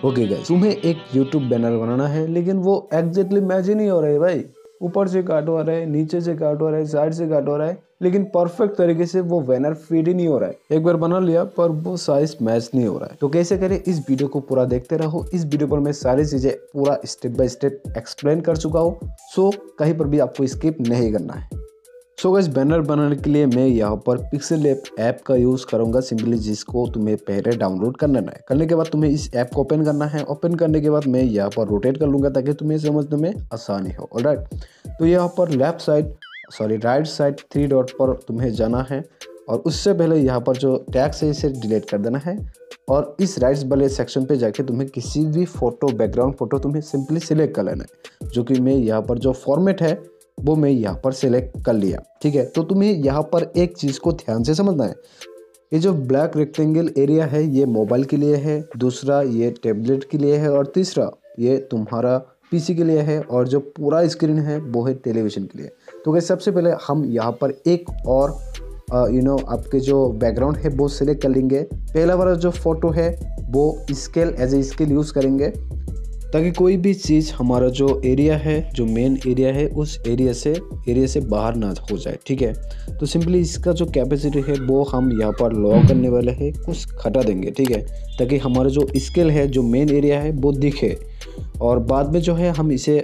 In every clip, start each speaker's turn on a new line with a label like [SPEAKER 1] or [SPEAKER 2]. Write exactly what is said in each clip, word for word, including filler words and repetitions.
[SPEAKER 1] Okay guys, तुम्हें एक YouTube banner बनाना है लेकिन वो एग्जैक्टली मैच ही नहीं हो रहा है भाई। ऊपर से काट हो रहा है, नीचे से काट हो रहा है, साइड से काट हो रहा है, लेकिन परफेक्ट तरीके से वो बैनर फीड ही नहीं हो रहा है। एक बार बना लिया पर वो साइज मैच नहीं हो रहा है। तो कैसे करें, इस वीडियो को पूरा देखते रहो। इस वीडियो पर मैं सारी चीजें पूरा स्टेप बाय स्टेप एक्सप्लेन कर चुका हूँ, सो कहीं पर भी आपको स्किप नहीं करना है। सो गाइस, बैनर बनाने के लिए मैं यहाँ पर पिक्सेल ऐप ऐप का यूज़ करूँगा सिंपली, जिसको तुम्हें पहले डाउनलोड कर लेना है। करने के बाद तुम्हें इस ऐप को ओपन करना है। ओपन करने के बाद मैं यहाँ पर रोटेट कर लूँगा ताकि तुम्हें समझने में आसानी हो। ऑलराइट, तो यहाँ पर left side sorry right side three dot पर तुम्हें जाना है और उससे पहले यहाँ पर जो टैक्स है इसे डिलीट कर देना है और इस राइट वाले सेक्शन पे जाके तुम्हें किसी भी फोटो बैकग्राउंड फोटो तुम्हें सिंपली सिलेक्ट कर लेना है, जो कि मैं यहाँ पर जो फॉर्मेट है वो मैं यहाँ पर सिलेक्ट कर लिया। ठीक है, तो तुम्हें यहाँ पर एक चीज़ को ध्यान से समझना है। ये जो ब्लैक रेक्टेंगल एरिया है ये मोबाइल के लिए है, दूसरा ये टैबलेट के लिए है और तीसरा ये तुम्हारा पीसी के लिए है और जो पूरा स्क्रीन है वो है टेलीविज़न के लिए। तो गाइस, सबसे पहले हम यहाँ पर एक और यू नो आपके जो बैकग्राउंड है वो सिलेक्ट कर लेंगे। पहला वाला जो फोटो है वो scale as a scale use करेंगे ताकि कोई भी चीज़ हमारा जो एरिया है, जो मेन एरिया है, उस एरिया से एरिया से बाहर ना हो जाए। ठीक है, तो सिंपली इसका जो कैपेसिटी है वो हम यहाँ पर लॉक करने वाले हैं, कुछ घटा देंगे। ठीक है, ताकि हमारा जो स्केल है, जो मेन एरिया है वो दिखे और बाद में जो है हम इसे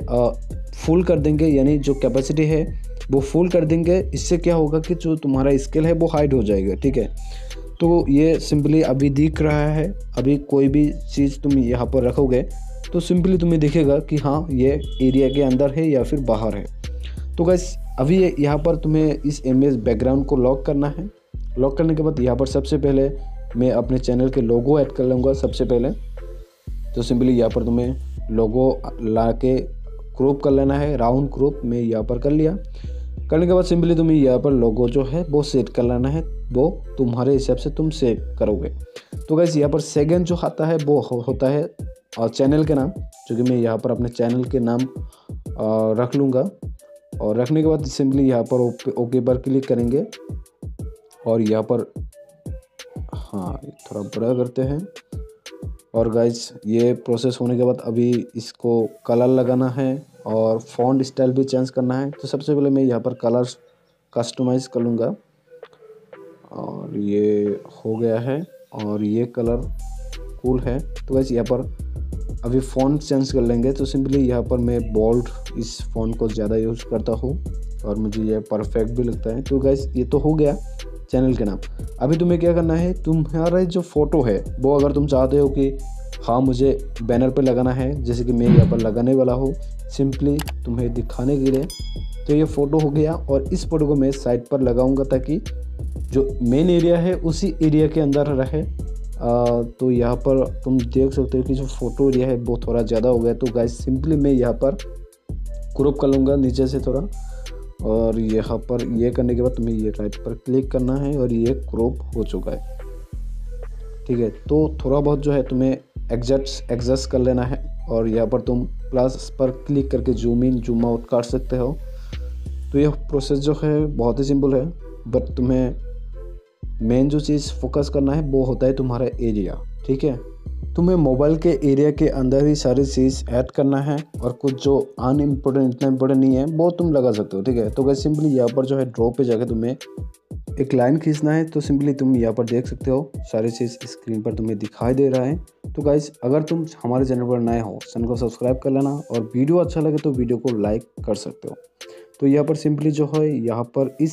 [SPEAKER 1] फुल कर देंगे, यानी जो कैपेसिटी है वो फुल कर देंगे। इससे क्या होगा कि जो तुम्हारा स्केल है वो हाइड हो जाएगा। ठीक है, तो ये सिंपली अभी दिख रहा है। अभी कोई भी चीज़ तुम यहाँ पर रखोगे तो सिंपली तुम्हें दिखेगा कि हाँ ये एरिया के अंदर है या फिर बाहर है। तो गाइस, अभी यहाँ पर तुम्हें इस इमेज बैकग्राउंड को लॉक करना है। लॉक करने के बाद यहाँ पर सबसे पहले मैं अपने चैनल के लोगो ऐड कर लूँगा। सबसे पहले तो सिंपली यहाँ पर तुम्हें लोगो ला के क्रॉप कर लेना है, राउंड क्रॉप मैं यहाँ पर कर लिया। करने के बाद सिंपली तुम्हें यहाँ पर लोगो जो है वो सेट कर लेना है, वो तुम्हारे हिसाब से तुम सेव करोगे। तो गाइस, यहाँ पर सेकंड जो आता है वो होता है और चैनल के नाम, जो कि मैं यहाँ पर अपने चैनल के नाम रख लूँगा और रखने के बाद सिंपली यहाँ पर ओके पर क्लिक करेंगे और यहाँ पर हाँ थोड़ा बड़ा करते हैं। और गाइस, ये प्रोसेस होने के बाद अभी इसको कलर लगाना है और फॉन्ट स्टाइल भी चेंज करना है। तो सबसे पहले मैं यहाँ पर कलर कस्टमाइज़ कर लूँगा और ये हो गया है और ये कलर कूल है। तो गाइस, यहाँ पर अभी फ़ॉन्ट चेंज कर लेंगे। तो सिंपली यहाँ पर मैं बोल्ड इस फ़ॉन्ट को ज़्यादा यूज़ करता हूँ और मुझे ये परफेक्ट भी लगता है। तो गाइस, ये तो हो गया चैनल के नाम। अभी तुम्हें क्या करना है, तुम्हारा जो फ़ोटो है वो अगर तुम चाहते हो कि हाँ मुझे बैनर पे लगाना है, जैसे कि मैं यहाँ पर लगाने वाला हूँ सिंपली तुम्हें दिखाने के लिए, तो ये फ़ोटो हो गया और इस फ़ोटो को मैं साइड पर लगाऊंगा ताकि जो मेन एरिया है उसी एरिया के अंदर रहे। आ, तो यहाँ पर तुम देख सकते हो कि जो फ़ोटो एरिया है वो थोड़ा ज़्यादा हो गया। तो गाइस, सिंपली मैं यहाँ पर क्रॉप कर लूँगा नीचे से थोड़ा और यहाँ पर ये करने के बाद तुम्हें ये राइट पर क्लिक करना है और ये क्रॉप हो चुका है। ठीक है, तो थोड़ा बहुत जो है तुम्हें एडजस्ट एडजस्ट कर लेना है और यहाँ पर तुम प्लस पर क्लिक करके जूम इन जूम आउट कर सकते हो। तो यह प्रोसेस जो है बहुत ही सिंपल है, बट तुम्हें मेन जो चीज़ फोकस करना है वो होता है तुम्हारा एरिया। ठीक है, तुम्हें मोबाइल के एरिया के अंदर ही सारी चीज़ ऐड करना है और कुछ जो अन इम्पोर्टेंट इतना इम्पोर्टेंट नहीं है वो तुम लगा सकते हो। ठीक है, तो गाइस, सिंपली यहाँ पर जो है ड्रॉ पे जाके तुम्हें एक लाइन खींचना है। तो सिंपली तुम यहाँ पर देख सकते हो सारी चीज़ स्क्रीन पर तुम्हें दिखाई दे रहा है। तो गाइस, अगर तुम हमारे चैनल पर नए हो चैनल को सब्सक्राइब कर लेना और वीडियो अच्छा लगे तो वीडियो को लाइक कर सकते हो। तो यहाँ पर सिंपली जो है यहाँ पर इस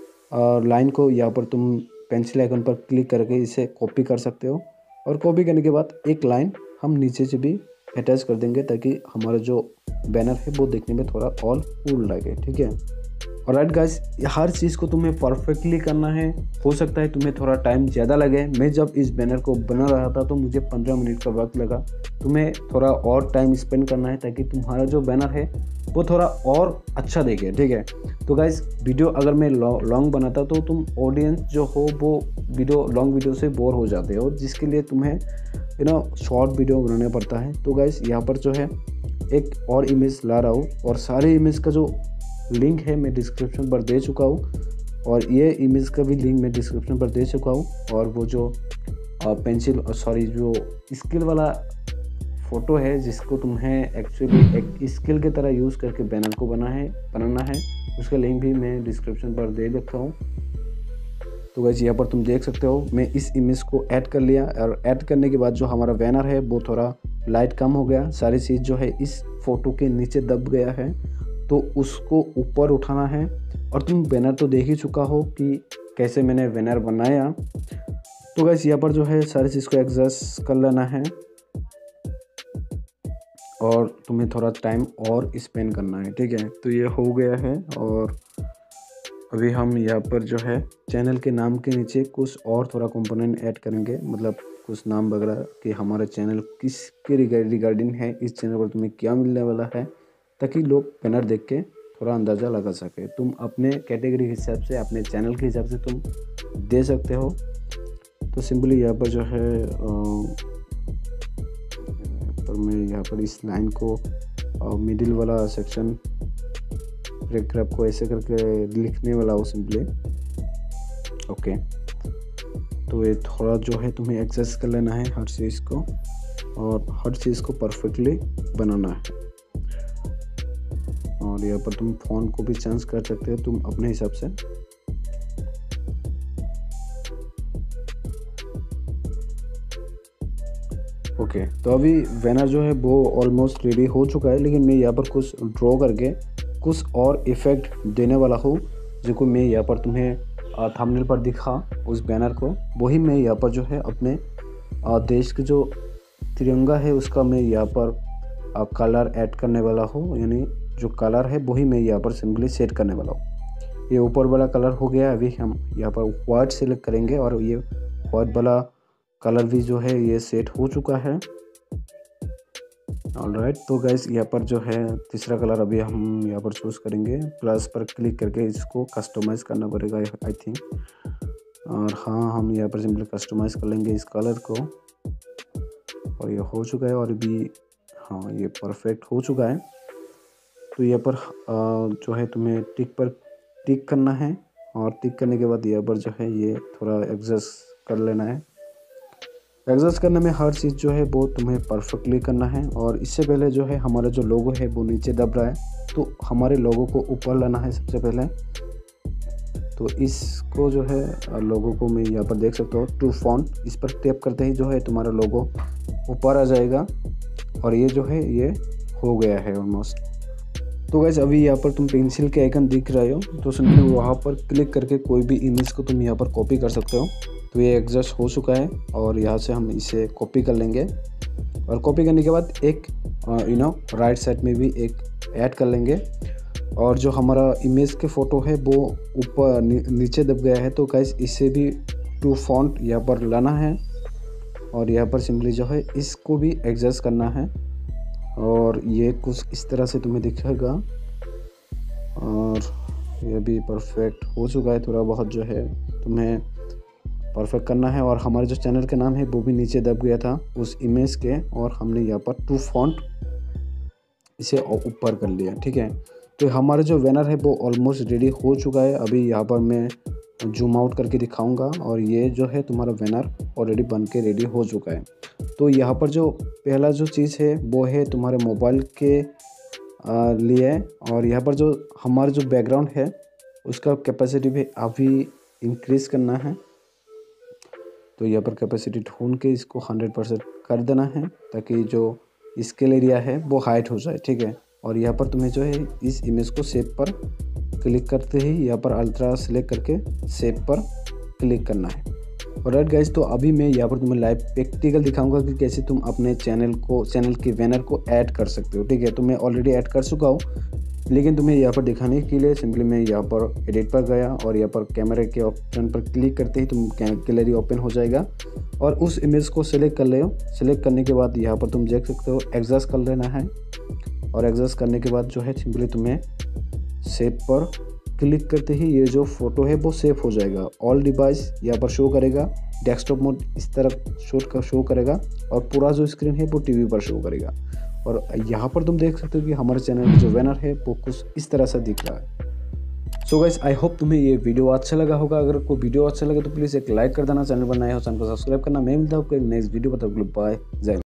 [SPEAKER 1] लाइन को यहाँ पर तुम पेंसिल आइकन पर क्लिक करके इसे कॉपी कर सकते हो और कॉपी करने के बाद एक लाइन हम नीचे से भी अटैच कर देंगे ताकि हमारा जो बैनर है वो देखने में थोड़ा और कूल लगे। ठीक है, और राइट गाइस, हर चीज़ को तुम्हें परफेक्टली करना है। हो सकता है तुम्हें थोड़ा टाइम ज़्यादा लगे। मैं जब इस बैनर को बना रहा था तो मुझे पंद्रह मिनट का वक्त लगा। तुम्हें थोड़ा और टाइम स्पेंड करना है ताकि तुम्हारा जो बैनर है वो थोड़ा और अच्छा देखे। ठीक है, तो गाइस, वीडियो अगर मैं लॉन्ग बनाता तो तुम ऑडियंस जो हो वो वीडियो लॉन्ग वीडियो से बोर हो जाते हो, जिसके लिए तुम्हें यू नो शॉर्ट वीडियो बनाना पड़ता है। तो गाइस, यहाँ पर जो है एक और इमेज ला रहा हूँ और सारे इमेज का जो लिंक है मैं डिस्क्रिप्शन पर दे चुका हूँ और ये इमेज का भी लिंक मैं डिस्क्रिप्शन पर दे चुका हूँ। और वो जो पेंसिल सॉरी जो स्केल वाला फ़ोटो है जिसको तुम्हें एक्चुअली एक स्किल की तरह यूज़ करके बैनर को बना है बनाना है, उसका लिंक भी मैं डिस्क्रिप्शन पर दे देता हूँ। तो गाइस यहाँ पर तुम देख सकते हो मैं इस इमेज को ऐड कर लिया, और ऐड करने के बाद जो हमारा बैनर है वो थोड़ा लाइट कम हो गया, सारी चीज़ जो है इस फोटो के नीचे दब गया है, तो उसको ऊपर उठाना है। और तुम बैनर तो देख ही चुका हो कि कैसे मैंने बैनर बनाया। तो गाइस यहाँ पर जो है सारी चीज़ को एडजस्ट कर लेना है, और तुम्हें थोड़ा टाइम और स्पेंड करना है, ठीक है। तो ये हो गया है, और अभी हम यहाँ पर जो है चैनल के नाम के नीचे कुछ और थोड़ा कंपोनेंट ऐड करेंगे, मतलब कुछ नाम वगैरह कि हमारा चैनल किसके रिगार्डिंग है, इस चैनल पर तुम्हें क्या मिलने वाला है, ताकि लोग बैनर देख के थोड़ा अंदाज़ा लगा सके। तुम अपने कैटेगरी के हिसाब से, अपने चैनल के हिसाब से तुम दे सकते हो। तो सिंपली यहाँ पर जो है पर मैं यहाँ पर इस लाइन को मिडिल वाला सेक्शन पैराग्राफ को ऐसे करके लिखने वाला हो सिंपली। ओके, तो ये थोड़ा जो है तुम्हें एडजस्ट कर लेना है हर चीज़ को, और हर चीज़ को परफेक्टली बनाना है। और यहाँ पर तुम फॉन्ट को भी चेंज कर सकते हो तुम अपने हिसाब से। ओके okay, तो अभी बैनर जो है वो ऑलमोस्ट रेडी हो चुका है, लेकिन मैं यहाँ पर कुछ ड्रॉ करके कुछ और इफ़ेक्ट देने वाला हूँ, जो मैं यहाँ पर तुम्हें थंबनेल पर दिखा उस बैनर को, वही मैं यहाँ पर जो है अपने देश के जो तिरंगा है उसका मैं यहाँ पर कलर ऐड करने वाला हूँ, यानी जो कलर है वही मैं यहाँ पर सिंपली सेट करने वाला हूँ। ये ऊपर वाला कलर हो गया, अभी हम यहाँ पर वाइट सेलेक्ट करेंगे, और ये वाइट वाला कलर भी जो है ये सेट हो चुका है। ऑलराइट, तो गाइस यहाँ पर जो है तीसरा कलर अभी हम यहाँ पर चूज़ करेंगे, प्लस पर क्लिक करके इसको कस्टमाइज़ करना पड़ेगा आई थिंक। और हाँ, हम यहाँ पर सिंपली कस्टमाइज़ कर लेंगे इस कलर को, और ये हो चुका है। और भी हाँ, ये परफेक्ट हो चुका है। तो यहाँ पर जो है तुम्हें टिक पर टिक करना है, और टिक करने के बाद यहाँ पर जो है ये थोड़ा एडजस्ट कर लेना है। एडजस्ट करने में हर चीज़ जो है वो तुम्हें परफेक्टली करना है। और इससे पहले जो है हमारा जो लोगो है वो नीचे दब रहा है, तो हमारे लोगो को ऊपर लाना है सबसे पहले। तो इसको जो है लोगो को मैं यहाँ पर देख सकता हूँ टू फॉन्ट, इस पर टैप करते ही जो है तुम्हारा लोगो ऊपर आ जाएगा, और ये जो है ये हो गया है ऑलमोस्ट। तो गाइस अभी यहाँ पर तुम पेंसिल के आइकन दिख रहे हो, तो सिंपली वहाँ पर क्लिक करके कोई भी इमेज को तुम यहाँ पर कॉपी कर सकते हो। तो ये एडजस्ट हो चुका है, और यहाँ से हम इसे कॉपी कर लेंगे, और कॉपी करने के बाद एक यू नो राइट साइड में भी एक ऐड कर लेंगे। और जो हमारा इमेज के फ़ोटो है वो ऊपर नी, नीचे दब गया है, तो गाइस इसे भी टू फॉन्ट यहाँ पर लाना है, और यहाँ पर सिंपली जो है इसको भी एडजस्ट करना है, और ये कुछ इस तरह से तुम्हें दिखेगा। और ये भी परफेक्ट हो चुका है, थोड़ा बहुत जो है तुम्हें परफेक्ट करना है। और हमारे जो चैनल का नाम है वो भी नीचे दब गया था उस इमेज के, और हमने यहाँ पर टू फॉन्ट इसे ऊपर कर लिया, ठीक है। तो हमारा जो बैनर है वो ऑलमोस्ट रेडी हो चुका है। अभी यहाँ पर मैं जूम आउट करके दिखाऊंगा, और ये जो है तुम्हारा बैनर ऑलरेडी बन के रेडी हो चुका है। तो यहाँ पर जो पहला जो चीज़ है वो है तुम्हारे मोबाइल के लिए, और यहाँ पर जो हमारा जो बैकग्राउंड है उसका कैपेसिटी भी अभी इंक्रीज़ करना है। तो यहाँ पर कैपेसिटी ढूंढ के इसको हंड्रेड परसेंट कर देना है, ताकि जो स्केल एरिया है वो हाइट हो जाए, ठीक है। और यहाँ पर तुम्हें जो है इस इमेज को सेव पर क्लिक करते ही यहाँ पर अल्ट्रा सेलेक्ट करके सेव पर क्लिक करना है। और राइट गाइज, तो अभी मैं यहाँ पर तुम्हें लाइव प्रैक्टिकल दिखाऊंगा कि कैसे तुम अपने चैनल को चैनल के बैनर को ऐड कर सकते हो, ठीक है। तो मैं ऑलरेडी ऐड कर चुका हूँ, लेकिन तुम्हें यहाँ पर दिखाने के लिए सिंपली मैं यहाँ पर एडिट पर गया, और यहाँ पर कैमरे के ऑप्शन पर क्लिक करते ही तुम गैलरी ओपन हो जाएगा, और उस इमेज को सिलेक्ट कर ले। सिलेक्ट करने के बाद यहाँ पर तुम देख सकते हो एडजस्ट कर लेना है, और एडजस्ट करने के बाद जो है सिंपली तुम्हें सेव पर क्लिक करते ही ये जो फोटो है वो सेव हो जाएगा। ऑल डिवाइस यहाँ पर शो करेगा, डेस्कटॉप मोड इस तरह शो का शो करेगा, और पूरा जो स्क्रीन है वो टीवी पर शो करेगा। और यहाँ पर तुम देख सकते हो कि हमारे चैनल का जो बैनर है वो कुछ इस तरह से दिख रहा है। सो गाइस, आई होप तुम्हें ये वीडियो अच्छा लगा होगा। अगर कोई वीडियो अच्छा लगा तो प्लीज़ एक लाइक कर देना, चैनल पर नए हो चैनल को सब्सक्राइब करना। मैं मिलता हूँ नेक्स्ट वीडियो पर, तब तक बाय, जय।